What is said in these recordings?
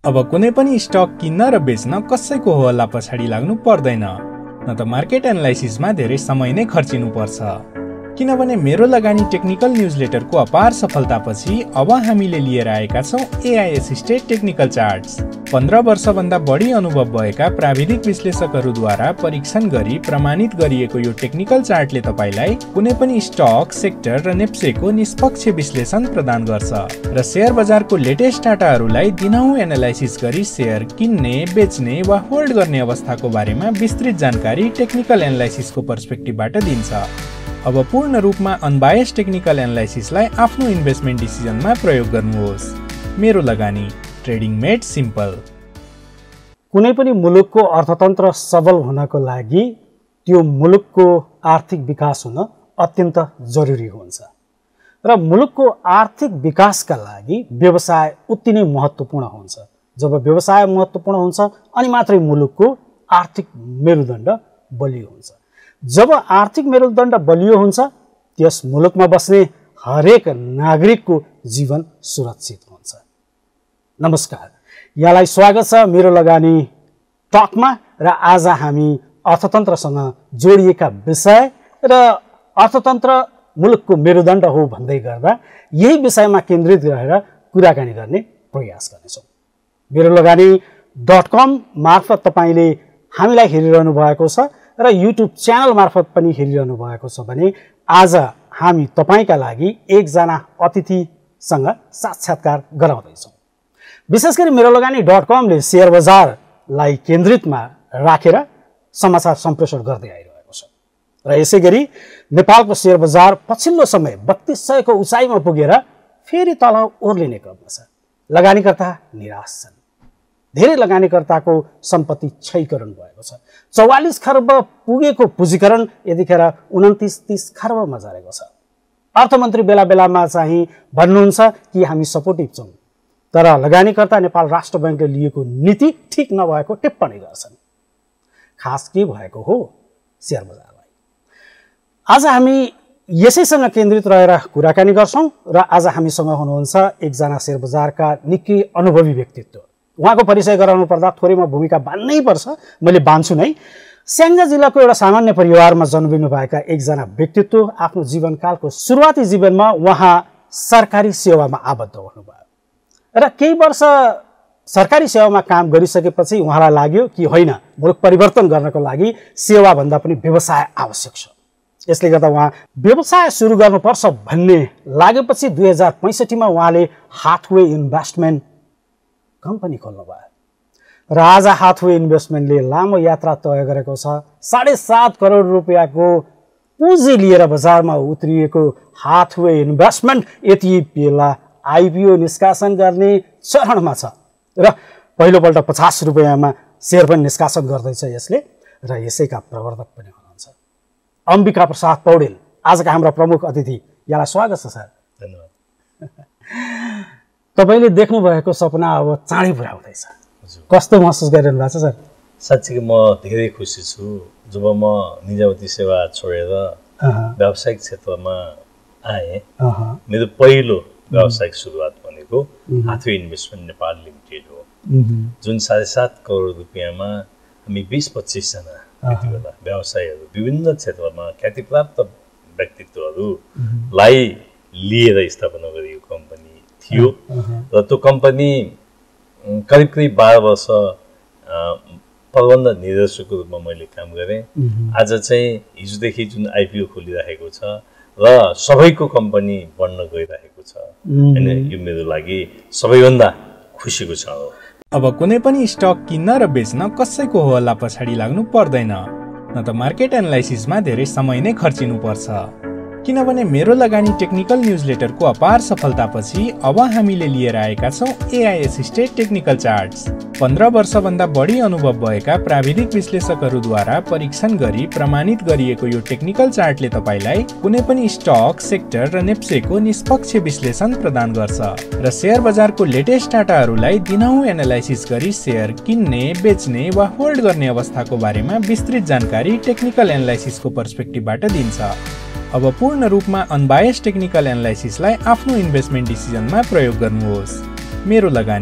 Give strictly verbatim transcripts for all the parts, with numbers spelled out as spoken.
अब कुनै पनि स्टक किन्न र बेच्न कसैको हल्ला पछाडि लाग्नु पर्दैन, न त मार्केट एनालाइसिसमा धेरै समय नै खर्चिनु पर्छ। किनभने मेरो लगानी टेक्निकल न्युजलेटरको अपार सफलतापछि अब हामीले लिएर आएका छौँ एआई एसिस्टेड टेक्निकल चार्ट्स। पन्ध्र वर्षभन्दा बढी अनुभव भएका प्राविधिक विश्लेषकहरूद्वारा परीक्षण गरी प्रमाणित गरिएको यो टेक्निकल चार्टले तपाईलाई कुनै पनि स्टक, सेक्टर र नेप्सेको निष्पक्ष विश्लेषण प्रदान गर्छ र शेयर बजारको लेटेस्ट डाटाहरूलाई दिनहुँ एनालाइसिस गरी शेयर किन्ने, बेच्ने वा होल्ड गर्ने अवस्थाको बारेमा विस्तृत जानकारी टेक्निकल एनालाइसिसको पर्सपेक्टिभबाट दिन्छ। अब पूर्ण रूपमा अनबायस्ड टेक्निकल एनालाइसिसलाई आफ्नो इन्भेस्टमेन्ट डिसिजनमा प्रयोग गर्नुहोस्। मेरो लगानी, ट्रेडिङ मेड सिम्पल। कुनै पनि मुलुकको अर्थतन्त्र सबल हुनको लागि त्यो मुलुकको आर्थिक विकास हुन अत्यन्त जरुरी हुन्छ र मुलुकको आर्थिक विकासका लागि व्यवसाय उत्ति नै महत्त्वपूर्ण हुन्छ। जब व्यवसाय महत्त्वपूर्ण हुन्छ अनि मात्रै मुलुकको आर्थिक मेरुदण्ड बलियो हुन्छ। जब आर्थिक मेरुदण्ड बलियो हुन्छ त्यस मुलुकमा बस्ने हरेक नागरिकको जीवन सुरक्षित हुन्छ। नमस्कार, यहाँलाई स्वागत छ मेरो लगानी टकमा र आज हामी अर्थतन्त्रसँग जोडिएका विषय र अर्थतन्त्र मुलुकको मेरुदण्ड हो भन्दै गर्दा यही विषयमा केन्द्रित रहेर कुराकानी गर्ने प्रयास गर्नेछौँ। मेरो लगानी डट कम मार्फत तपाईँले हामीलाई हेरिरहनु भएको छ र युट्युब च्यानल मार्फत पनि हेरिरहनु भएको छ भने आज हामी तपाईँका लागि एकजना अतिथिसँग साक्षात्कार गराउँदैछौँ। विशेष गरी मेरो लगानी डट कमले शेयर बजारलाई केन्द्रितमा राखेर समाचार सम्प्रेषण गर्दै आइरहेको छ र यसै गरी नेपालको शेयर बजार पछिल्लो समय बत्तीस सयको उचाइमा पुगेर फेरि तल ओर्लिने क्रममा छ। लगानीकर्ता निराश छन्। धेरै लगानीकर्ताको सम्पत्ति क्षयीकरण भएको छ। चौवालिस खर्ब पुगेको पुँजीकरण यतिखेर उन्तिस तीस खर्बमा झरेको छ। अर्थमन्त्री बेला बेलामा चाहिँ भन्नुहुन्छ कि हामी सपोर्टिभ छौँ, तर लगानीकर्ता नेपाल राष्ट्र ब्याङ्कले लिएको नीति ठिक नभएको टिप्पणी गर्छन्। खास के भएको हो शेयर बजारलाई? आज हामी यसैसँग केन्द्रित रहेर कुराकानी गर्छौँ र आज हामीसँग हुनुहुन्छ एकजना शेयर बजारका निकै अनुभवी व्यक्तित्व। उहाँको परिचय गराउनु पर्दा थोरै म भूमिका बान्नै पर्छ, मैले बान्छु नै। स्याङ्जा जिल्लाको एउटा सामान्य परिवारमा जन्मिनु भएका एकजना व्यक्तित्व। आफ्नो जीवनकालको सुरुवाती जीवनमा उहाँ सरकारी सेवामा आबद्ध हुनुभयो र केही वर्ष सरकारी सेवामा काम गरिसकेपछि उहाँलाई लाग्यो कि होइन, मुलुक परिवर्तन गर्नको लागि सेवाभन्दा पनि व्यवसाय आवश्यक छ। यसले गर्दा उहाँ व्यवसाय सुरु गर्नुपर्छ भन्ने लागेपछि दुई हजार पैँसठीमा उहाँले हाथवे इन्भेस्टमेन्ट कम्पनी खोल्नु भयो र आज हाथवे इन्भेस्टमेन्टले लामो यात्रा तय गरेको छ। साढे सात करोड रुपियाँको पुँजी लिएर बजारमा उत्रिएको हाथवे इन्भेस्टमेन्ट यति बेला आइपिओ निष्कासन गर्ने चरणमा छ र पहिलोपल्ट पचास रुपियाँमा सेयर पनि निष्कासन गर्दैछ यसले र यसैका प्रवर्तक पनि हुनुहुन्छ अम्बिका प्रसाद पौडेल, आजका हाम्रा प्रमुख अतिथि। यहाँलाई स्वागत छ सर। धन्यवाद। तपाईँले देख्नु भएको सपना अब चाँडै पुरा हुँदैछ, कस्तो महसुस गरिरहनु भएको छ सर? साँच्चै म धेरै खुसी छु। जब म निजामती सेवा छोडेर व्यावसायिक क्षेत्रमा आएँ, मेरो पहिलो व्यावसायिक सुरुवात भनेको हाथवे इन्भेस्टमेन्ट नेपाल लिमिटेड हो, जुन साढे सात करोड रुपियाँमा हामी बिस पच्चिसजना त्यति बेला व्यवसायहरू विभिन्न क्षेत्रमा ख्यातिप्राप्त व्यक्तित्वहरूलाई लिएर स्थापना गरिएको कम्पनी थियो र त्यो कम्पनी करिब करिब बाह्र वर्ष प्रबन्ध निर्देशकको रूपमा मैले काम गरेँ। आज चाहिँ हिजोदेखि जुन आइपिओ खोलिरहेको छ र सबैको कम्पनी बढ्न गइरहेको छ, होइन, यो मेरो लागि सबैभन्दा खुसीको क्षण हो। अब कुनै पनि स्टक किन्न र बेच्न कसैको हल्ला पछाडि लाग्नु पर्दैन, न त मार्केट एनालाइसिसमा धेरै समय नै खर्चिनु पर्छ। किनभने मेरो लगानी टेक्निकल न्युजलेटरको अपार सफलतापछि अब हामीले लिएर आएका छौँ एआई एसिस्टेड टेक्निकल चार्ट्स। पन्ध्र वर्षभन्दा बढी अनुभव भएका प्राविधिक विश्लेषकहरूद्वारा परीक्षण गरी प्रमाणित गरिएको यो टेक्निकल चार्टले तपाईलाई कुनै पनि स्टक, सेक्टर र नेप्सेको निष्पक्ष विश्लेषण प्रदान गर्छ र शेयर बजारको लेटेस्ट डाटाहरूलाई दिनहुँ एनालाइसिस गरी शेयर किन्ने, बेच्ने वा होल्ड गर्ने अवस्थाको बारेमा विस्तृत जानकारी टेक्निकल एनालाइसिसको पर्सपेक्टिभबाट दिन्छ। अब पूर्ण रूपमा अनबायस्ड टेक्निकल एनालाइसिसलाई आफ्नो इन्भेस्टमेन्ट डिसिजनमा प्रयोग गर्नुहोस्। मेरो लगानी,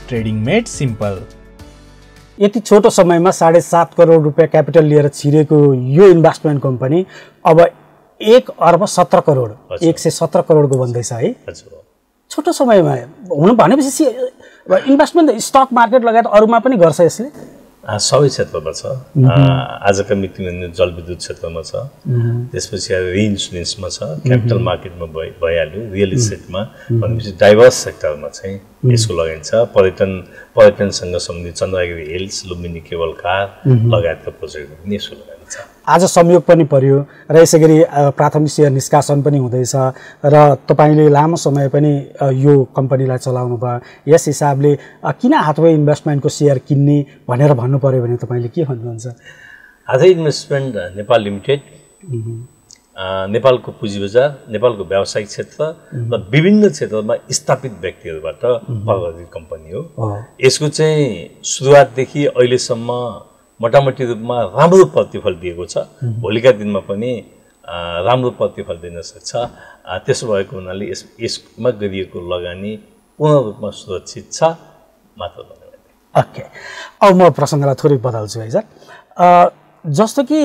ट्रेडिङ मेड सिम्पल। यति छोटो समयमा साढे सात करोड रुपियाँ क्यापिटल लिएर छिरेको यो इन्भेस्टमेन्ट कम्पनी अब एक अर्ब सत्र करोड एक सय सत्र करोडको भन्दैछ है। छोटो समयमा हुनु भनेपछि इन्भेस्टमेन्ट स्टक मार्केट लगायत अरूमा पनि गर्छ यसले? सबै क्षेत्रमा छ। आजका मितिमा जलविद्युत क्षेत्रमा छ, त्यसपछि रिइन्सुरेन्समा छ, क्यापिटल मार्केटमा भइ भइहाल्यो, रियल इस्टेटमा भनेपछि डाइभर्स सेक्टरमा चाहिँ यसको लगाइन्छ। पर्यटन पर्यटनसँग सम्बन्धित Chandragiri hills, Lumbini cable car लगायतका प्रोजेक्टहरू पनि यसको लगाइन्छ। आज संयोग पनि पर्यो र यसै गरी प्राथमिक सेयर निष्कासन पनि हुँदैछ र तपाईँले लामो समय पनि यो कम्पनीलाई चलाउनु भयो। यस हिसाबले किन हाथवे इन्भेस्टमेन्टको सेयर किन्ने भनेर भन्नु पर्यो भने तपाईँले के भन्नुहुन्छ? हाथवे इन्भेस्टमेन्ट नेपाल लिमिटेड नेपालको पुँजी बजार, नेपालको व्यावसायिक क्षेत्र र विभिन्न क्षेत्रमा स्थापित व्यक्तिहरूबाट प्रभावित कम्पनी हो। यसको चाहिँ सुरुवातदेखि अहिलेसम्म मोटामोटी रूपमा राम्रो प्रतिफल दिएको छ, भोलिका दिनमा पनि राम्रो प्रतिफल दिन सक्छ। त्यसो भएको हुनाले यस यसमा गरिएको लगानी पूर्ण रूपमा सुरक्षित छ मात्र भन्नु। ओके, अब म प्रसङ्गलाई थोरै बदल्छु है सर। जस्तो कि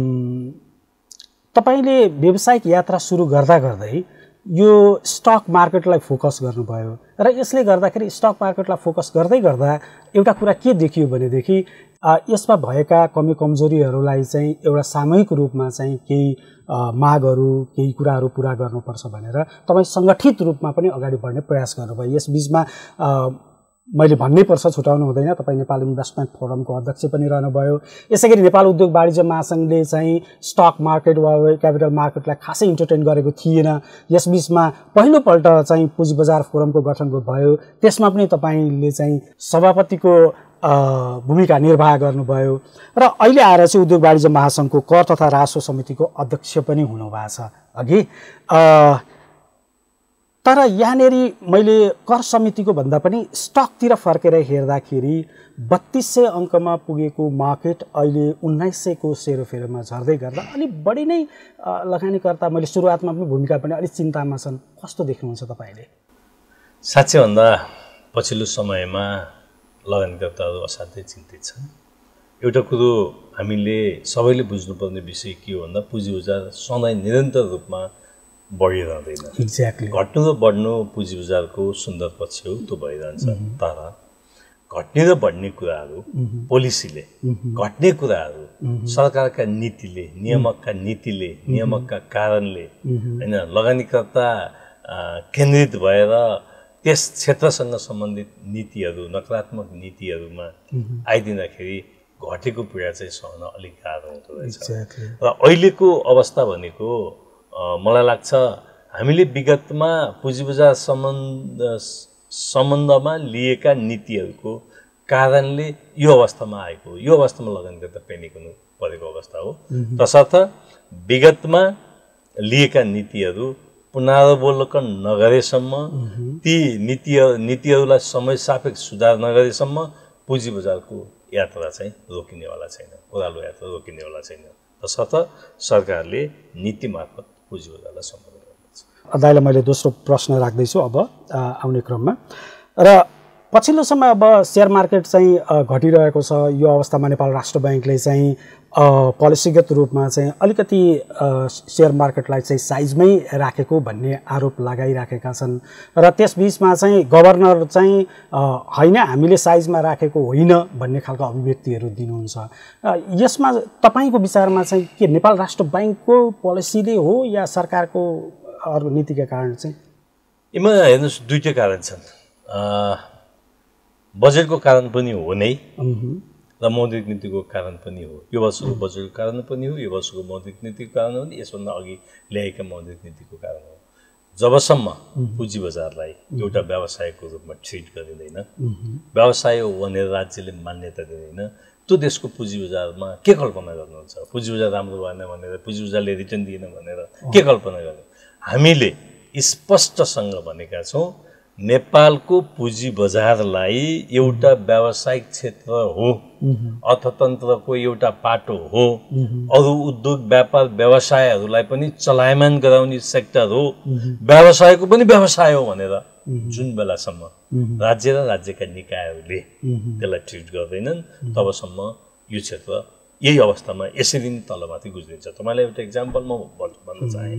तपाईँले व्यावसायिक यात्रा सुरु गर्दा गर्दै यो स्टक मार्केटलाई फोकस गर्नुभयो र यसले गर्दाखेरि स्टक मार्केटलाई फोकस गर्दै गर्दा एउटा कुरा के देखियो भनेदेखि यसमा भएका कमी कमजोरीहरूलाई चाहिँ एउटा सामूहिक रूपमा चाहिँ केही मागहरू केही कुराहरू पुरा गर्नुपर्छ भनेर तपाईँ सङ्गठित रूपमा पनि अगाडि बढ्ने प्रयास गर्नुभयो। यस बिचमा मैले भन्नै पर्छ, छुटाउनु हुँदैन, तपाईँ नेपाल इन्भेस्टमेन्ट फोरमको अध्यक्ष पनि रहनुभयो। यसै गरी नेपाल उद्योग वाणिज्य महासङ्घले चाहिँ स्टक मार्केट वा क्यापिटल मार्केटलाई खासै इन्टरटेन गरेको थिएन। यस बिचमा पहिलोपल्ट चाहिँ पुँजी बजार फोरमको गठन भयो, त्यसमा पनि तपाईँले चाहिँ सभापतिको भूमिका निर्वाह गर्नुभयो र अहिले आएर चाहिँ उद्योग वाणिज्य महासङ्घको कर तथा राजस्व समितिको अध्यक्ष पनि हुनुभएको छ अघि। तर यहाँनेरि मैले कर समितिको भन्दा पनि स्टकतिर फर्केर हेर्दाखेरि बत्तीस सय अङ्कमा पुगेको मार्केट अहिले उन्नाइस सयको सेरोफेरोमा झर्दै गर्दा अलिक बढी नै लगानीकर्ता, मैले सुरुवातमा पनि भूमिका पनि अलिक चिन्तामा छन्। कस्तो देख्नुहुन्छ तपाईँले? साँच्चै भन्दा पछिल्लो समयमा लगानीकर्ताहरू असाध्यै चिन्तित छन्। एउटा कुरो हामीले सबैले बुझ्नुपर्ने विषय के हो भन्दा पुँजी बजार सधैँ निरन्तर रूपमा बढिरहँदैन। एक्ज्याक्टली, घट्नु र बढ्नु पुँजी बजारको सुन्दर पक्ष हो, त्यो भइरहन्छ। तर घट्ने र बढ्ने कुराहरू पोलिसीले, घट्ने कुराहरू सरकारका नीतिले, नियामकका नीतिले, नियामकका कारणले होइन लगानीकर्ता केन्द्रित भएर त्यस क्षेत्रसँग सम्बन्धित नीतिहरू, नकारात्मक नीतिहरूमा आइदिँदाखेरि घटेको पीडा चाहिँ सहन अलिक गाह्रो हुँदो रहेछ। र अहिलेको अवस्था भनेको मलाई लाग्छ हामीले विगतमा पुँजी बजार सम्बन्ध सम्बन्धमा लिएका नीतिहरूको कारणले यो अवस्थामा आएको, यो अवस्थामा लगानीकर्ता पेनिक हुनु परेको अवस्था हो। तसर्थ विगतमा लिएका नीतिहरू पुनरावलोकन नगरेसम्म, ती नीति नीतिहरूलाई समय सापेक्ष सुधार नगरेसम्म पुँजी बजारको यात्रा चाहिँ रोकिनेवाला छैन, ओह्रालो यात्रा रोकिनेवाला छैन। तसर्थ सरकारले नीति मार्फत पुँजी बजारलाई सम्बोधन गर्नुपर्छ। दाइलाई मैले दोस्रो प्रश्न राख्दैछु अब आउने क्रममा। र पछिल्लो समय अब सेयर मार्केट चाहिँ घटिरहेको छ। यो अवस्थामा नेपाल राष्ट्र ब्याङ्कले चाहिँ पोलिसीगत रूपमा चाहिँ अलिकति सेयर मार्केटलाई चाहिँ साइजमै राखेको भन्ने आरोप लगाइराखेका छन् र त्यसबिचमा चाहिँ गभर्नर चाहिँ होइन हामीले साइजमा राखेको होइन भन्ने खालको अभिव्यक्तिहरू दिनुहुन्छ। यसमा तपाईँको विचारमा चाहिँ के नेपाल राष्ट्र ब्याङ्कको पोलिसीले हो या सरकारको अरू नीतिका कारण चाहिँ? यसमा हेर्नुहोस्, दुईटै कारण छन्। बजेटको कारण पनि हो नै र मौद्रिक नीतिको कारण पनि हो। यो वर्षको बजेटको कारण पनि हो, यो वर्षको मौद्रिक नीतिको कारण हो, यसभन्दा अघि ल्याएका मौद्रिक नीतिको कारण हो। जबसम्म पुँजी बजारलाई एउटा व्यवसायको रूपमा ट्रिट गरिँदैन, व्यवसाय हो भनेर राज्यले मान्यता दिँदैन, त्यो देशको पुँजी बजारमा के कल्पना गर्नुहुन्छ? पुँजी बजार राम्रो भएन भनेर, पुँजी बजारले रिटर्न दिएन भनेर के कल्पना गर्नु? हामीले स्पष्टसँग भनेका छौँ नेपालको पुँजी बजारलाई एउटा व्यावसायिक क्षेत्र हो, अर्थतन्त्रको एउटा पाटो हो, अरू उद्योग व्यापार व्यवसायहरूलाई पनि चलायमान गराउने सेक्टर हो, व्यवसायको पनि व्यवसाय हो भनेर जुन बेलासम्म राज्य र राज्यका निकायहरूले त्यसलाई ट्रिट गर्दैनन् तबसम्म यो क्षेत्र यही अवस्थामा यसरी नै तलमाथि गुज्रिन्छ। तपाईँलाई एउटा इक्जाम्पल म भन्न चाहे,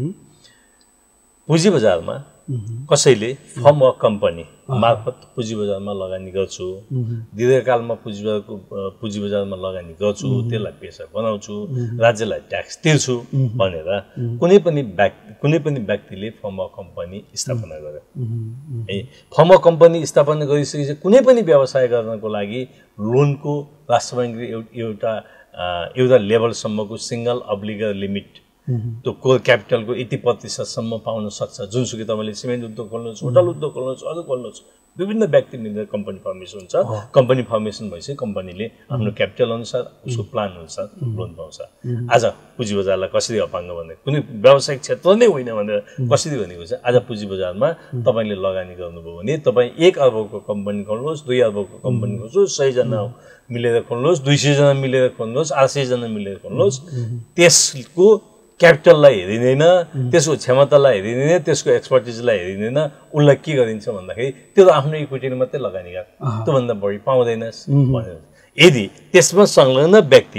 पुँजी बजारमा कसैले फर्म वा कम्पनी मार्फत पुँजी बजारमा लगानी गर्छु, दीर्घकालमा पुँजी बजारको पुँजी बजारमा लगानी गर्छु, त्यसलाई पेसा बनाउँछु, राज्यलाई ट्याक्स तिर्छु भनेर कुनै पनि व्यक्ति कुनै पनि व्यक्तिले फर्म वा कम्पनी स्थापना गर्यो है। फर्म वा कम्पनी स्थापना गरिसकेपछि कुनै पनि व्यवसाय गर्नको लागि लोनको राष्ट्र ब्याङ्कले एउटा एउटा लेभलसम्मको सिङ्गल अब्लिगर लिमिट त्यो कोर क्यापिटलको यति प्रतिशतसम्म पाउन सक्छ। जुनसुकै तपाईँले सिमेन्ट उद्योग खोल्नुहोस्, होटल उद्योग खोल्नुहोस्, अरू खोल्नुहोस्, विभिन्न व्यक्ति मिलेर कम्पनी फर्मेसन हुन्छ। कम्पनी फर्मेसन भएपछि कम्पनीले आफ्नो क्यापिटल अनुसार उसको प्लान अनुसार लोन पाउँछ। आज पुँजी बजारलाई कसरी अपाङ्ग भने कुनै व्यावसायिक क्षेत्र नै होइन भनेर कसरी भनेको छ, आज पुँजी बजारमा तपाईँले लगानी गर्नुभयो भने तपाईँ एक अर्बको कम्पनी खोल्नुहोस्, दुई अर्बको कम्पनी खोल्नुहोस्, सयजना मिलेर खोल्नुहोस्, दुई सयजना मिलेर खोल्नुहोस्, आठ सयजना मिलेर खोल्नुहोस्, त्यसको क्यापिटललाई हेरिँदैन, त्यसको क्षमतालाई हेरिँदैन, त्यसको एक्सपर्टिजलाई हेरिँदैन, उसलाई के गरिन्छ भन्दाखेरि त्यो त आफ्नो इक्विटीले मात्रै लगानी गर, त्योभन्दा बढी पाउँदैनस् भनेर। यदि त्यसमा संलग्न व्यक्ति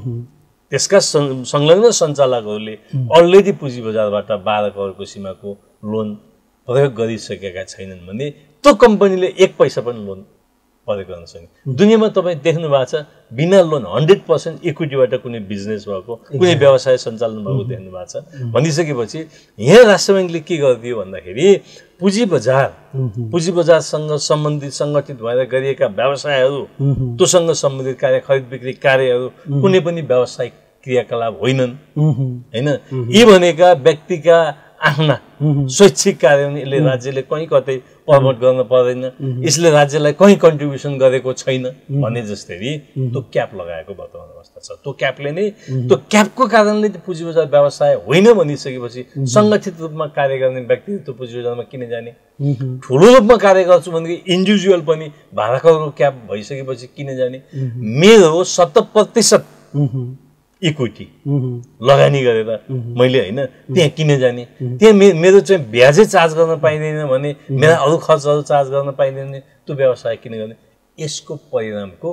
त्यसका संलग्न सञ्चालकहरूले अलरेडी पुँजी बजारबाट बाह्र करोडको सीमाको लोन प्रयोग गरिसकेका छैनन् भने त्यो कम्पनीले एक पैसा पनि लोन प्रयोग गर्न सक्ने। दुनियाँमा तपाईँ देख्नु भएको छ बिना लोन हन्ड्रेड पर्सेन्ट इक्विटीबाट कुनै बिजनेस भएको, कुनै व्यवसाय सञ्चालन भएको देख्नु भएको छ भनिसकेपछि यहाँ राष्ट्र ब्याङ्कले के गरिदियो भन्दाखेरि पुँजी बजार पुँजी बजारसँग सम्बन्धित सङ्गठित भएर गरिएका व्यवसायहरू, त्योसँग सम्बन्धित कार्य, खरिद बिक्री कार्यहरू कुनै पनि व्यावसायिक क्रियाकलाप होइनन् होइन। यी भनेका व्यक्तिका आफ्ना स्वैच्छिक कार्य हुने, यसले राज्यले कहीँ कतै प्रमोट गर्न पर्दैन, यसले राज्यलाई कहीँ कन्ट्रिब्युसन गरेको छैन भने जस्तै त्यो क्याप लगाएको वर्तमान अवस्था छ। त्यो क्यापले नै त्यो क्यापको कारणले पुँजी बजार व्यवसाय होइन भनिसकेपछि सङ्गठित रूपमा कार्य गर्ने व्यक्ति त्यो पुँजी बजारमा किन जाने? ठुलो रूपमा कार्य गर्छु भनेदेखि इन्डिभिजुअल पनि बाह्र करोडको क्याप भइसकेपछि किन जाने? मेरो सत्तर प्रतिशत इक्विटी लगानी गरेर मैले होइन त्यहाँ किन जाने? त्यहाँ मे मेरो चाहिँ ब्याजै चार्ज गर्न पाइँदैन भने, मेरा अरू खर्चहरू चार्ज गर्न पाइँदैन भने त्यो व्यवसाय किन गर्ने? यसको परिणामको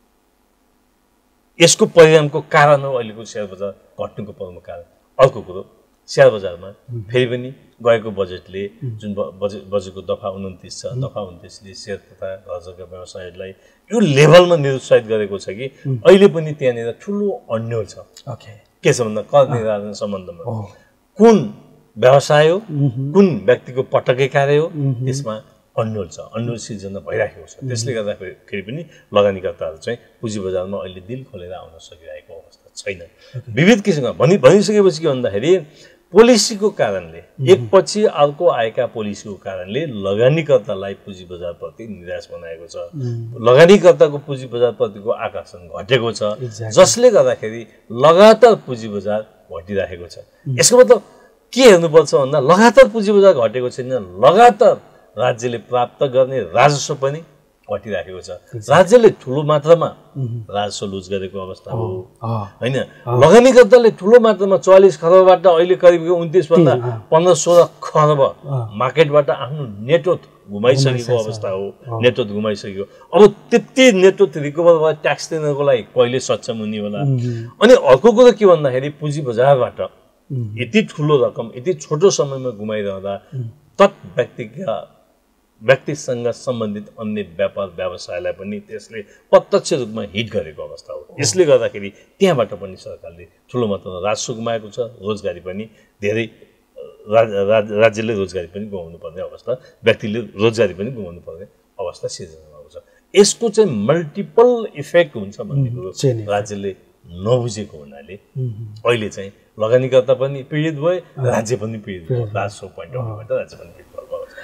यसको परिणामको कारण हो अहिलेको सेयर बजार घट्नुको प्रमुख कारण। अर्को कुरो, सेयर बजारमा फेरि पनि गएको बजेटले जुन बजेट बजेटको दफा उन्तिस छ, दफा उन्तिसले सेयर तथा घरजग्गा व्यवसायलाई यो लेभलमा निरुत्साहित गरेको छ कि अहिले पनि त्यहाँनिर ठुलो अन्यल छ। के छ भन्दा कर निर्धारण सम्बन्धमा कुन व्यवसाय हो, कुन व्यक्तिको पटकै कार्य हो, त्यसमा अन्यल छ, अन्यल सिर्जना भइराखेको छ। त्यसले गर्दाखेरि पनि लगानीकर्ताहरू चाहिँ पुँजी बजारमा अहिले दिल खोलेर आउन सकिरहेको अवस्था छैन। विविध किसिमका भनि भनिसकेपछि के भन्दाखेरि पोलिसीको कारणले, एकपछि अर्को आएका पोलिसीको कारणले लगानीकर्तालाई पुँजी बजारप्रति निराश बनाएको छ। लगानीकर्ताको पुँजी बजारप्रतिको आकर्षण घटेको छ, जसले गर्दाखेरि लगातार पुँजी बजार घटिराखेको छ। यसको मतलब के हेर्नुपर्छ भन्दा लगातार पुँजी बजार घटेको छैन, लगातार राज्यले प्राप्त गर्ने राजस्व पनि घटिराखेको छ। राज्यले ठुलो मात्रामा राजस्व लुज गरेको अवस्था हो होइन। लगानीकर्ताले ठुलो मात्रामा चालिस खरबबाट अहिले करिब उन्तिस भन्दा पन्ध्र सोह्र खरब मार्केटबाट आफ्नो नेटवर्थ घुमाइसकेको अवस्था हो, नेटवर्थ घुमाइसक्यो। अब त्यति नेटवर्थ रिकभर भएर ट्याक्स दिनको लागि कहिले सक्षम हुने होला? अनि अर्को कुरो के भन्दाखेरि पुँजी बजारबाट यति ठुलो रकम यति छोटो समयमा घुमाइरहँदा तत् व्यक्तिका व्यक्तिसँग सम्बन्धित अन्य व्यापार व्यवसायलाई पनि त्यसले प्रत्यक्ष रूपमा हिट गरेको अवस्था हो। यसले गर्दाखेरि त्यहाँबाट पनि सरकारले ठुलो मात्रामा राजस्व गुमाएको छ, रोजगारी पनि धेरै राज्यले रोजगारी पनि गुमाउनु पर्ने अवस्था, व्यक्तिले रोजगारी पनि गुमाउनु पर्ने अवस्था सिर्जना भएको छ। यसको चाहिँ मल्टिपल इफेक्ट हुन्छ भन्ने कुरो राज्यले नबुझेको हुनाले अहिले चाहिँ लगानीकर्ता पनि पीडित भए, राज्य पनि पीडित भयो। राजस्व पोइन्ट अफ भ्यूबाट राज्य पनि पीडित भएको अवस्था।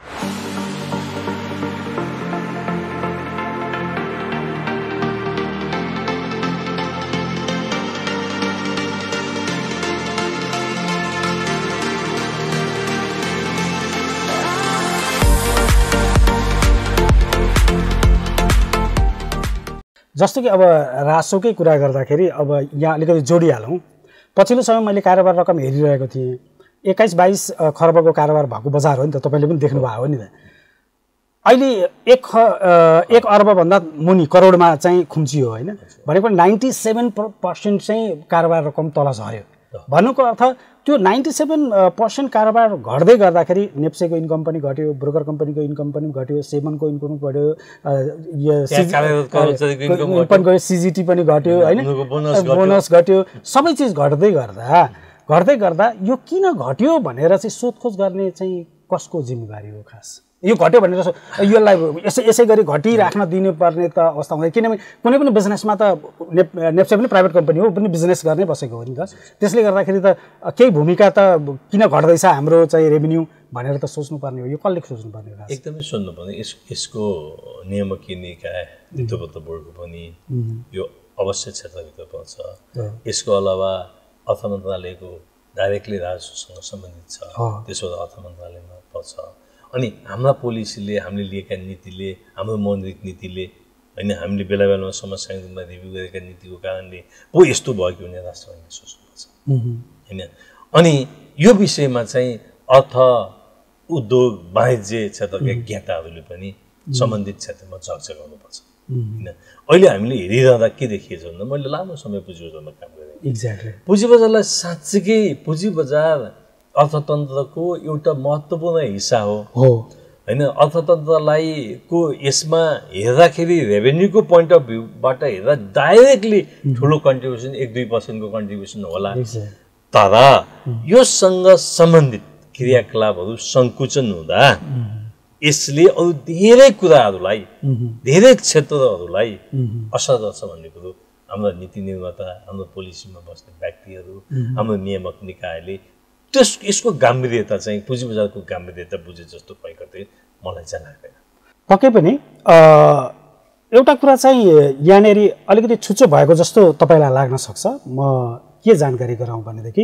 जस्तो कि अब राजस्वकै कुरा गर्दाखेरि अब यहाँ अलिकति जोडिहालौँ। पछिल्लो समय मैले कारोबार रकम हेरिरहेको थिएँ, एक्काइस बाइस खर्बको कारोबार भएको बजार हो नि त, तपाईँले पनि देख्नुभएको हो नि त। अहिले एक एक अर्बभन्दा मुनि करोडमा चाहिँ खुम्चियो होइन भनेको नाइन्टी सेभेन पर्सेन्ट चाहिँ कारोबार रकम तल झऱ्यो भन्नुको अर्थ त्यो नाइन्टी सेभेन पर्सेन्ट कारोबार घट्दै गर्दाखेरि नेप्सेको इन्कम पनि घट्यो, ब्रोकर कम्पनीको इन्कम पनि घट्यो, सेभनको इन्कम घट्यो, सिजिटी पनि घट्यो होइन, बोनस घट्यो, सबै चिज घट्दै गर्दा घट्दै गर्दा यो किन घट्यो भनेर चाहिँ सोधखोज गर्ने चाहिँ कसको जिम्मेवारी हो खास? यो घट्यो भनेर यसलाई यसै यसै गरी घटिराख्न दिनुपर्ने त अवस्था हुँदैन, किनभने कुनै पनि बिजनेसमा त नेप नेप्से पनि प्राइभेट कम्पनी हो, पनि बिजनेस गर्ने बसेको हो नि त। त्यसले गर्दाखेरि त केही भूमिका त किन घट्दैछ हाम्रो चाहिँ रेभिन्यू भनेर त सोच्नुपर्ने हो। यो कसले सोच्नुपर्ने हो? एकदमै सोच्नुपर्ने। यस यसको नियामकीय निकाय वित्त बोर्डको पनि यो अवश्य क्षेत्रभित्र पर्छ। यसको अलावा अर्थ मन्त्रालयको डाइरेक्टली राजस्वसँग सम्बन्धित छ, त्यसो अर्थ मन्त्रालयमा पर्छ। अनि हाम्रा पोलिसीले, हामीले लिएका नीतिले, हाम्रो मौद्रिक नीतिले होइन, हामीले बेला बेलामा समस्याको रूपमा रिभ्यू गरेका नीतिको कारणले पो यस्तो भयो कि भने राष्ट्रले सोच्नुपर्छ होइन। अनि यो विषयमा चाहिँ अर्थ उद्योग वाणिज्य क्षेत्रका ज्ञाताहरूले पनि सम्बन्धित क्षेत्रमा चर्चा गर्नुपर्छ होइन। अहिले हामीले हेरिरहँदा के देखिएछ भन्दा, मैले लामो समय पुँजी बजारमा काम गरेँ। एक्ज्याक्टली पुँजी बजारलाई साँच्चीकै पुँजी बजार अर्थतन्त्रको एउटा महत्त्वपूर्ण हिस्सा हो होइन। अर्थतन्त्रलाई को यसमा हेर्दाखेरि रेभेन्यूको पोइन्ट अफ भ्यूबाट हेर्दा डाइरेक्टली ठुलो कन्ट्रिब्युसन एक दुई पर्सेन्टको कन्ट्रिब्युसन होला, तर योसँग सम्बन्धित क्रियाकलापहरू सङ्कुचन हुँदा यसले अरू धेरै कुराहरूलाई, धेरै क्षेत्रहरूलाई असर गर्छ भन्ने कुरो हाम्रो नीति निर्माता, हाम्रो पोलिसीमा बस्ने व्यक्तिहरू, हाम्रो नियामक निकायले त्यस यसको गाम्भीर्यता चाहिँ पुँजी बजारको गाम्भीर्यता बुझे जस्तो भएकोले मलाई चाहिँ लाग्दैन। पक्कै पनि एउटा कुरा चाहिँ यहाँनिर अलिकति छुच्चो भएको जस्तो तपाईँलाई लाग्न सक्छ। म के जानकारी गराउँ भनेदेखि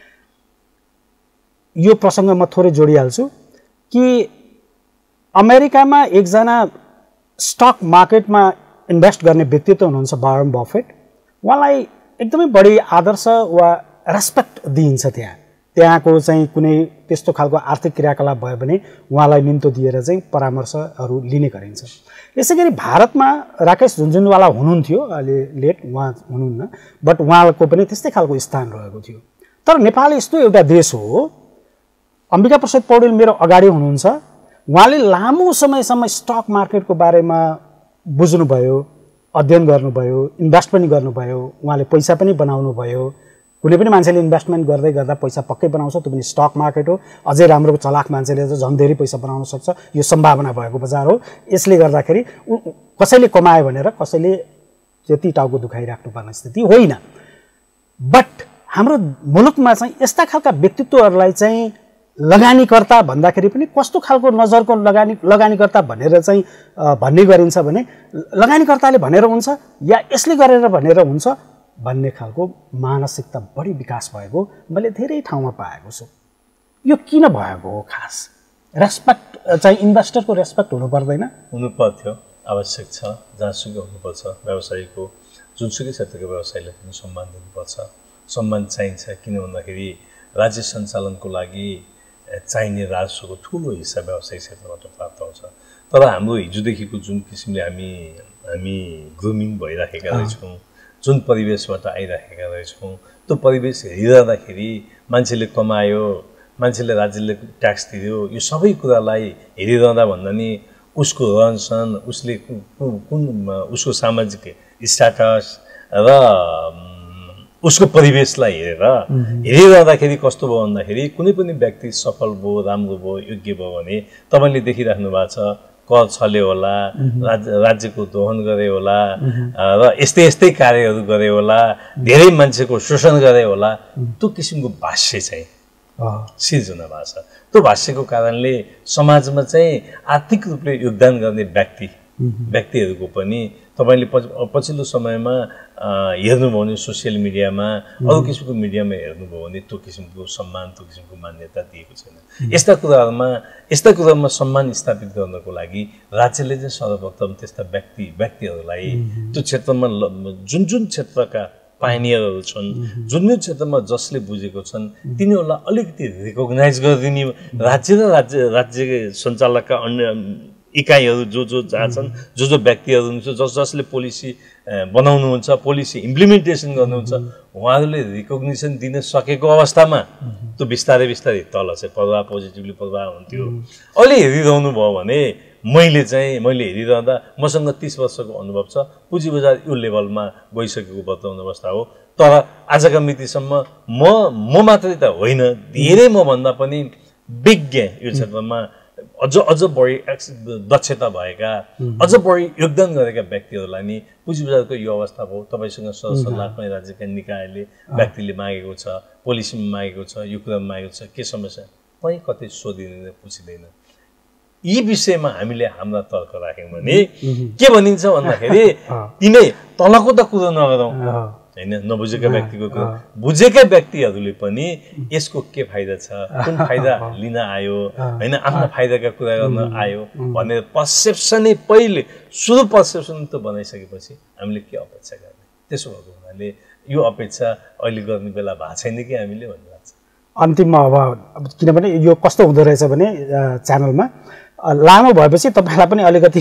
यो प्रसङ्ग म थोरै जोडिहाल्छु कि अमेरिकामा एकजना स्टक मार्केटमा इन्भेस्ट गर्ने व्यक्तित्व हुनुहुन्छ वारेन बफेट। उहाँलाई एकदमै बढी आदर्श वा रेस्पेक्ट दिइन्छ। त्यहाँ त्यहाँको चाहिँ कुनै त्यस्तो खालको आर्थिक क्रियाकलाप भयो भने उहाँलाई निम्तो दिएर चाहिँ परामर्शहरू लिने गरिन्छ। यसै गरी भारतमा राकेश झुनझुनवाला हुनुहुन्थ्यो, अहिले लेट उहाँ हुनुहुन्न, बट उहाँको पनि त्यस्तै खालको स्थान रहेको थियो। तर नेपाल यस्तो एउटा देश हो, अम्बिका प्रसाद पौडेल मेरो अगाडि हुनुहुन्छ, उहाँले लामो समयसम्म स्टक मार्केटको बारेमा बुझ्नुभयो, अध्ययन गर्नुभयो, इन्भेस्ट पनि गर्नुभयो, उहाँले पैसा पनि बनाउनु भयो। कुनै पनि मान्छेले इन्भेस्टमेन्ट गर्दै गर्दा पैसा पक्कै बनाउँछ, त्यो पनि स्टक मार्केट हो। अझै राम्रो चलाक मान्छेले त झन् धेरै पैसा बनाउन सक्छ, यो सम्भावना भएको बजार हो। यसले गर्दाखेरि कसैले कमायो भनेर कसैले त्यति टाउको दुखाइराख्नुपर्ने स्थिति होइन। बट हाम्रो मुलुकमा चाहिँ यस्ता खालका व्यक्तित्वहरूलाई चाहिँ लगानीकर्ता भन्दाखेरि पनि कस्तो खालको नजरको लगानी लगानीकर्ता भनेर चाहिँ भन्ने गरिन्छ भने लगानीकर्ताले भनेर हुन्छ या यसले गरेर भनेर हुन्छ भन्ने खालको मानसिकता बढी विकास भएको मैले धेरै ठाउँमा पाएको छु। यो किन भएको हो? खास रेस्पेक्ट चाहिँ इन्भेस्टरको रेस्पेक्ट हुनु पर्दैन? हुनु पर्थ्यो, आवश्यक छ। जहाँसुकै हुनुपर्छ, व्यवसायीको जुनसुकै क्षेत्रको व्यवसायीलाई पनि सम्मान दिनुपर्छ। सम्मान चाहिन्छ, किन भन्दाखेरि राज्य सञ्चालनको लागि चाहिने राजस्वको ठुलो हिस्सा व्यवसायिक क्षेत्रबाट प्राप्त हुन्छ। तर हाम्रो हिजोदेखिको जुन किसिमले हामी हामी ग्रुमिङ भइराखेका रहेछौँ, जुन परिवेशबाट आइराखेका रहेछौँ, त्यो परिवेश हेरिरहँदाखेरि मान्छेले कमायो, मान्छेले राज्यले ट्याक्स तिर्यो, यो सबै कुरालाई हेरिरहँदा भन्दा नि उसको रहनसहन, उसले कुन उसको सामाजिक स्ट्याटस र उसको परिवेशलाई हेरेर हेरिरहँदाखेरि कस्तो भयो भन्दाखेरि कुनै पनि व्यक्ति सफल भयो, राम्रो भयो, योग्य भयो भने तपाईँले देखिराख्नु भएको छ, कर छले होला, राज्य राज्यको दोहन गरे होला र यस्तै यस्तै कार्यहरू गरे होला, धेरै मान्छेको शोषण गरे होला। त्यो किसिमको भाष्य चाहिँ सिर्जना भएको छ। त्यो भाष्यको कारणले समाजमा चाहिँ आर्थिक रूपले योगदान गर्ने व्यक्ति व्यक्तिहरूको पनि तपाईँले पछिल्लो समयमा हेर्नुभयो भने सोसियल मिडियामा, अरू किसिमको मिडियामा हेर्नुभयो भने त्यो किसिमको सम्मान, त्यो किसिमको मान्यता दिएको छैन। यस्ता कुराहरूमा यस्ता कुरामा सम्मान स्थापित गर्नको लागि राज्यले चाहिँ सर्वप्रथम त्यस्ता व्यक्ति व्यक्तिहरूलाई त्यो क्षेत्रमा जुन जुन क्षेत्रका पाइनियरहरू छन्, जुन जुन क्षेत्रमा जसले बुझेको छन्, तिनीहरूलाई अलिकति रिकग्नाइज गरिदिने, राज्य र राज्य राज्य सञ्चालकका अन्य इकाइहरू जो जो जहाँ छन्, जो जो व्यक्तिहरू हुनुहुन्छ, जस जसले पोलिसी बनाउनुहुन्छ, पोलिसी इम्प्लिमेन्टेसन गर्नुहुन्छ, उहाँहरूले रिकग्निसन दिन सकेको अवस्थामा त्यो बिस्तारै बिस्तारै तल चाहिँ प्रभाव पोजिटिभली प्रभाव हुन्थ्यो। अहिले हेरिरहनु भयो भने मैले चाहिँ मैले हेरिरहँदा मसँग तीस वर्षको अनुभव छ, पुँजी बजार यो लेभलमा गइसकेको वर्तमान अवस्था हो। तर आजका मितिसम्म म म मात्रै त होइन, धेरै मभन्दा पनि विज्ञ यो क्षेत्रमा अझ अझ बढी दक्षता भएका, अझ बढी योगदान गरेका व्यक्तिहरूलाई नि पुँजी बजारको यो अवस्था भयो, तपाईँसँग सरसल्लाह पनि राज्यका निकायले व्यक्तिले मागेको छ, पोलिसीमा मागेको छ, यो कुरामा मागेको छ, के समस्या कहीँ कतै सोधिँदैन, पुछिँदैन। यी विषयमा हामीले हाम्रा तर्क राख्यौँ भने के भनिन्छ भन्दाखेरि तिनै तलको त कुरो नगरौँ होइन, नबुझेका व्यक्तिको कुरा, बुझेका व्यक्तिहरूले पनि यसको के फाइदा छ, कुन फाइदा लिन आयो होइन, आफ्नो फाइदाका कुरा गर्न आयो भनेर पर्सेप्सनै पहिले सुरु पर्सेप्सन त बनाइसकेपछि हामीले के अपेक्षा गर्ने। त्यसो भएको हुनाले यो अपेक्षा अहिले गर्ने बेला भएको छैन कि हामीले भन्ने लाग्छ। अन्तिममा अब किनभने यो कस्तो हुँदो रहेछ भने च्यानलमा लामो भएपछि तपाईँलाई पनि अलिकति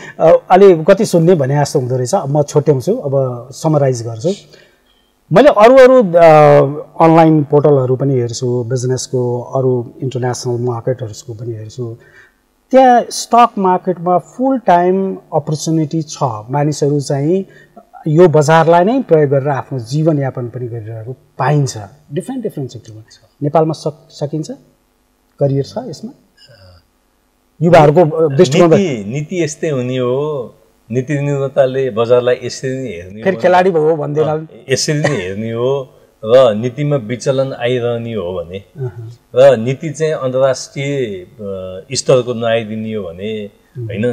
अलिकति सुन्ने भने जस्तो हुँदो रहेछ। म छोट्याउँछु, अब समराइज गर्छु। मैले अरू अरू अनलाइन पोर्टलहरू पनि हेर्छु, बिजनेसको अरू इन्टरनेसनल मार्केटहरूको पनि हेर्छु। त्यहाँ स्टक मार्केटमा फुल टाइम अपर्च्युनिटी छ, मानिसहरू चाहिँ यो बजारलाई नै प्रयोग गरेर आफ्नो जीवनयापन पनि गरिरहेको पाइन्छ डिफ्रेन्ट डिफ्रेन्ट सेक्टरमा। नेपालमा सक सकिन्छ, करियर छ यसमा? युवाहरूको दृष्टिकोण नीति यस्तै हुने हो, नीति निर्माताले बजारलाई यसरी नै हेर्ने हो, फेरि खेलाडी भयो भन्दैन, यसरी नै हेर्ने हो र नीतिमा विचलन आइरहने हो भने र नीति चाहिँ अन्तर्राष्ट्रिय स्तरको नआइदिने हो भने होइन,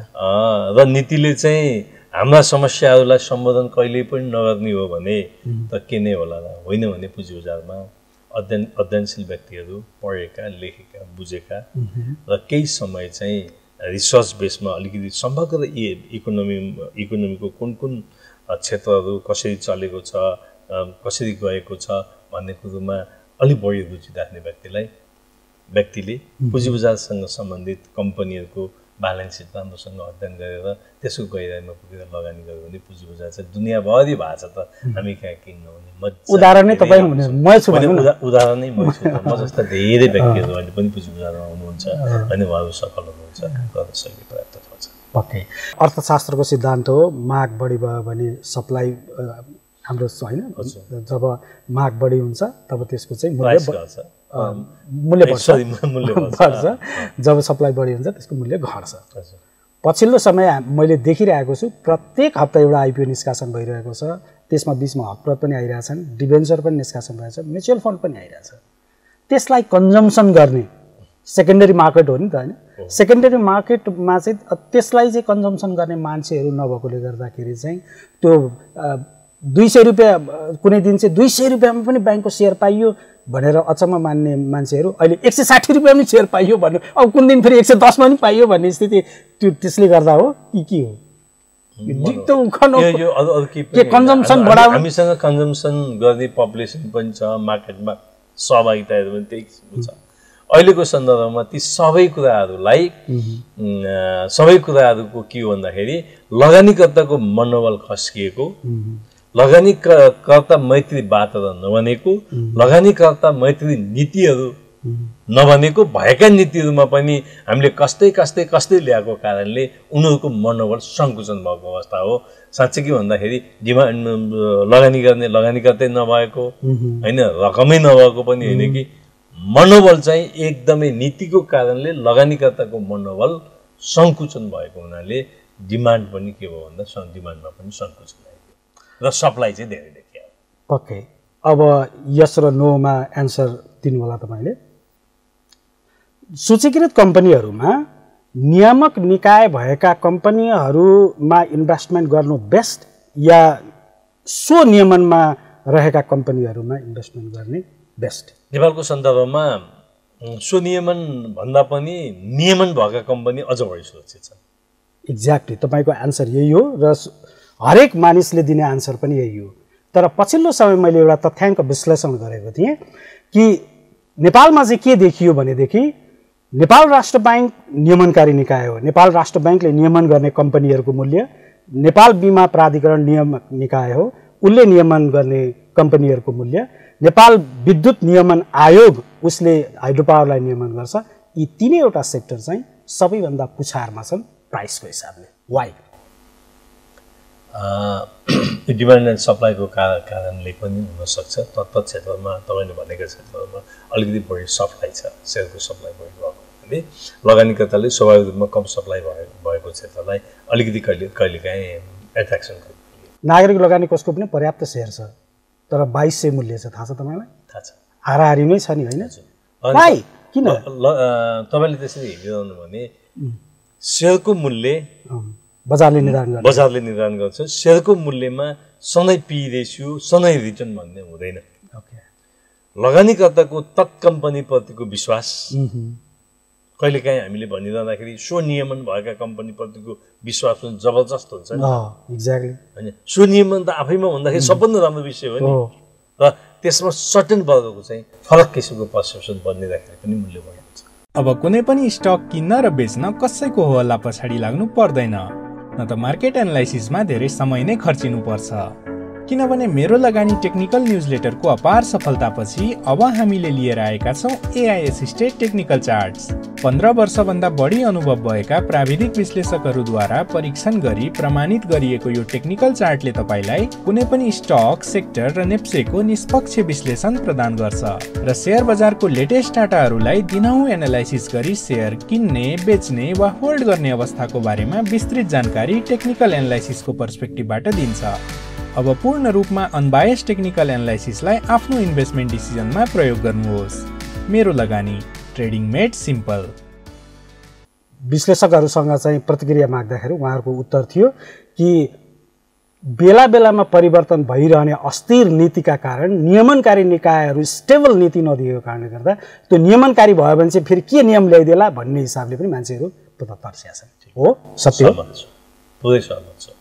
र नीतिले चाहिँ हाम्रा समस्याहरूलाई सम्बोधन कहिल्यै पनि नगर्ने हो भने त के नै होला र होइन भने पुँजी बजारमा अध्ययन अध्ययनशील व्यक्तिहरू, पढेका लेखेका बुझेका र केही समय चाहिँ रिसर्च बेसमा अलिकति समग्र इकोनोमी इकोनोमीको कुन कुन क्षेत्रहरू कसरी चलेको छ, कसरी गएको छ भन्ने कुरोमा अलिक बढी रुचि राख्ने व्यक्तिलाई व्यक्तिले पुँजी बजारसँग सम्बन्धित कम्पनीहरूको ब्यालेन्स सिट राम्रोसँग अध्ययन गरेर त्यसको गहिराइमा पुगेर लगानी गर्यो भने पुँजी बजार चाहिँ दुनियाँभरि भएको छ। त हामी कहाँ किन नहुने उदाहरण नै तपाईँ हुनुहुन्छ, म छु भने उदाहरण नै म छु। म जस्ता धेरै व्यक्तिहरू अहिले पनि पुँजी बजारमा आउनुहुन्छ अनि उहाँहरू सफल हुनुहुन्छ, गर्न सके पर्याप्त छ। पक्कै अर्थशास्त्रको सिद्धान्त हो, माग बढी भयो भने सप्लाई हाम्रो होइन, जब माग बढी हुन्छ तब त्यसको चाहिँ मूल्य मूल्य बढ्छ, जब सप्लाई बढी हुन्छ त्यसको मूल्य घट्छ। पछिल्लो समय मैले देखिरहेको छु प्रत्येक हप्ता एउटा आइपिओ निष्कासन भइरहेको छ, त्यसमा बिचमा हकप्रत पनि आइरहेछन्, डिभेन्चर पनि निष्कासन भइरहेछ, म्युचुअल फन्ड पनि आइरहेछ। त्यसलाई कन्जम्सन गर्ने सेकेन्डरी मार्केट हो नि त होइन, सेकेन्डरी मार्केटमा चाहिँ त्यसलाई चाहिँ कन्जम्सन गर्ने मान्छेहरू नभएकोले गर्दाखेरि चाहिँ त्यो दुई सय रुपियाँ कुनै दिन चाहिँ दुई सय रुपियाँमा पनि ब्याङ्कको सेयर पाइयो भनेर अचम्म मान्ने मान्छेहरू अहिले एक सय साठी रुपियाँ पनि सेयर पाइयो भन्नु, अब कुन दिन फेरि एक सय दसमा पनि पाइयो भन्ने स्थिति त्यो त्यसले गर्दा हो कि के हो? कन्जम्सन बढाउनु, हामीसँग कन्जम्सन गर्ने पपुलेसन पनि छ, मार्केटमा सहभागिताहरू पनि त्यही छ। अहिलेको सन्दर्भमा ती सबै कुराहरूलाई सबै कुराहरूको के हो भन्दाखेरि लगानीकर्ताको मनोबल खस्किएको, लगानीकर्ता मैत्री वातावरण नबनेको, लगानीकर्ता मैत्री नीतिहरू नबनेको, भएका नीतिहरूमा पनि हामीले कस्तै कस्तै कस्तै ल्याएको कारणले उनीहरूको मनोबल सङ्कुचन भएको अवस्था हो। साँच्चै के भन्दाखेरि डिमान्ड लगानी गर्ने लगानीकर्तै नभएको होइन, रकमै नभएको पनि होइन कि मनोबल चाहिँ एकदमै नीतिको कारणले लगानीकर्ताको मनोबल सङ्कुचन भएको हुनाले डिमान्ड पनि के भयो भन्दा डिमान्डमा पनि सङ्कुचन आयो र सप्लाई चाहिँ धेरै देखियो। पक्कै अब यस र नोमा एन्सर दिनु होला तपाईँले। सूचीकृत कम्पनीहरूमा नियामक निकाय भएका कम्पनीहरूमा इन्भेस्टमेन्ट गर्नु बेस्ट या स्वनियमनमा रहेका कम्पनीहरूमा इन्भेस्टमेन्ट गर्ने बेस्ट? नेपालको सन्दर्भमा स्वनियमन भन्दा पनि नियमन भएका कम्पनी अझ बढी सुरक्षित छ। एक्ज्याक्टली तपाईँको एन्सर यही हो र हरेक मानिसले दिने एन्सर पनि यही हो। तर पछिल्लो समय मैले एउटा तथ्याङ्क विश्लेषण गरेको थिएँ कि नेपालमा चाहिँ के देखियो भनेदेखि नेपाल राष्ट्र ब्याङ्क नियमनकारी निकाय हो। नेपाल राष्ट्र ब्याङ्कले नियमन गर्ने कम्पनीहरूको मूल्य, नेपाल बीमा प्राधिकरण नियम निकाय हो, उसले नियमन गर्ने कम्पनीहरूको मूल्य, नेपाल विद्युत नियमन आयोग उसले हाइड्रो पावरलाई नियमन गर्छ। यी तीनैवटा सेक्टर चाहिँ सबैभन्दा पुछारमा छन् प्राइसको हिसाबले। वाइ? डिमान्ड एन्ड सप्लाईको कारणले पनि हुनसक्छ। तत्त क्षेत्रमा तपाईँले भनेको क्षेत्रमा अलिकति बढी सप्लाई छ, सेयरको सप्लाई बढी भएको हुनाले लगानीकर्ताले स्वाभाविक रूपमा कम सप्लाई भएको क्षेत्रलाई अलिकति कहिले कहिलेकाहीँ एट्र्याक्सन गर्छ। नागरिक लगानी कोषको पनि पर्याप्त सेयर छ, तर बाइस सय मूल्य छ, थाहा छ तपाईँलाई? थाहा छ। हाराहारी नै छ नि, होइन? वाइ? किन? तपाईँले त्यसरी हेरिरहनु भने सेयरको मूल्य बजारले निर्धारण गर्छ। बजारले निर्धारण गर्छ। सेयरको मूल्यमा सधैँ पी रेसियो, सधैँ रिटर्न भन्ने हुँदैन। ओके। लगानीकर्ताको तत् कम्पनीप्रतिको विश्वास कहिलेकाहीँ हामीले भनिरहँदाखेरि स्वनियमन भएका कम्पनीप्रतिको विश्वास पनि जबरजस्त हुन्छ नि। एक्ज्याक्टली। होइन, स्वनियमन त आफैमा भन्दाखेरि सबभन्दा राम्रो विषय हो नि, र त्यसमा सर्टेन वर्गको चाहिँ फरक किसिमको पर्सेप्सन बनिँदाखेरि पनि मूल्य बढ्छ। अब कुनै पनि स्टक किन्न र बेच्न कसैको हल्ला पछाडि लाग्नु पर्दैन, न त मार्केट एनालाइसिसमा धेरै समय नै खर्चिनु पर्छ। किनभने मेरो लगानी टेक्निकल न्युजलेटरको अपार सफलतापछि अब हामीले लिएर आएका छौँ एआई एसिस्टेड टेक्निकल चार्ट्स। पन्ध्र वर्षभन्दा बढी अनुभव भएका प्राविधिक विश्लेषकहरूद्वारा परीक्षण गरी प्रमाणित गरिएको यो टेक्निकल चार्टले तपाईँलाई कुनै पनि स्टक, सेक्टर र नेप्सेको निष्पक्ष विश्लेषण प्रदान गर्छ र सेयर बजारको लेटेस्ट डाटाहरूलाई दिनहुँ एनालाइसिस गरी सेयर किन्ने, बेच्ने वा होल्ड गर्ने अवस्थाको बारेमा विस्तृत जानकारी टेक्निकल एनालाइसिसको पर्सपेक्टिभबाट दिन्छ। अब पूर्ण रूपमा अनबायस टेक्निकल एनालाइसिसलाई आफ्नो इन्भेस्टमेन्ट डिसिजनमा प्रयोग गर्नुहोस्। मेरो लगानी, ट्रेडिङ मेड सिम्पल। विश्लेषकहरूसँग चाहिँ प्रतिक्रिया माग्दाखेरि उहाँहरूको उत्तर थियो कि बेला बेलामा परिवर्तन भइरहने अस्थिर नीतिका कारण नियमनकारी निकायहरू स्टेबल नीति नदिएको कारणले गर्दा त्यो नियमनकारी भयो भने चाहिँ फेरि के नियम ल्याइदेला भन्ने हिसाबले पनि मान्छेहरू तर्सिया छन्। हो, सत्य हो। पुरै सहमत छु।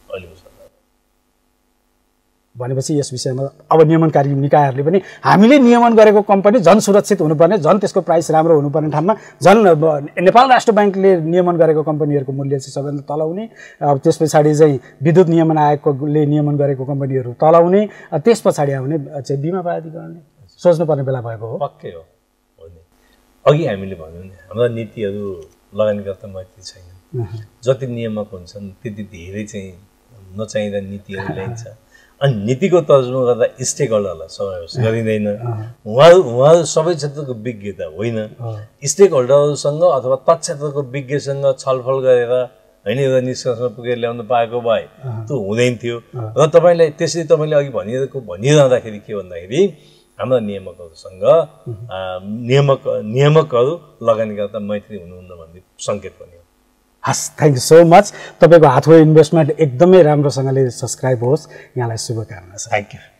भनेपछि यस विषयमा अब नियमनकारी निकायहरूले पनि हामीले नियमन गरेको कम्पनी झन् सुरक्षित हुनुपर्ने, झन् त्यसको प्राइस राम्रो हुनुपर्ने ठाउँमा झन् नेपाल राष्ट्र ब्याङ्कले नियमन गरेको कम्पनीहरूको मूल्य चाहिँ सबैभन्दा तल हुने, अब त्यस पछाडि चाहिँ विद्युत नियमन आयोगले नियमन गरेको कम्पनीहरू तल हुने, त्यस पछाडि आउने चाहिँ बिमा प्राधिकरणले सोच्नुपर्ने बेला भएको हो। पक्कै हो। अघि हामीले भन्यौँ नि, हाम्रा नीतिहरू लगानीकर्ता मैत्री छैन। जति नियामक हुन्छन् त्यति धेरै चाहिँ नचाहिँदा नीतिहरू ल्याइन्छ। अनि नीतिको तर्जुमा गर्दा स्टेक होल्डरलाई समावेश गरिँदैन। उहाँहरू उहाँहरू सबै क्षेत्रको विज्ञ त होइन। स्टेक होल्डरहरूसँग अथवा तत्क्षेत्रको विज्ञसँग छलफल गरेर होइन एउटा निष्कर्षमा पुगेर ल्याउन पाएको भए त्यो हुँदैन थियो। र तपाईँलाई त्यसरी तपाईँले अघि भनिरहेको भनिरहँदाखेरि के भन्दाखेरि हाम्रा नियामकहरूसँग नियामक नियामकहरू लगानीकर्ता मैत्री हुनुहुन्न भन्ने सङ्केत पनि हो। हस्, थ्याङ्क यू सो मच। तपाईँको हाथवे इन्भेस्टमेन्ट एकदमै राम्रोसँगले सब्सक्राइब होस्, यहाँलाई शुभकामना छ। Thank you.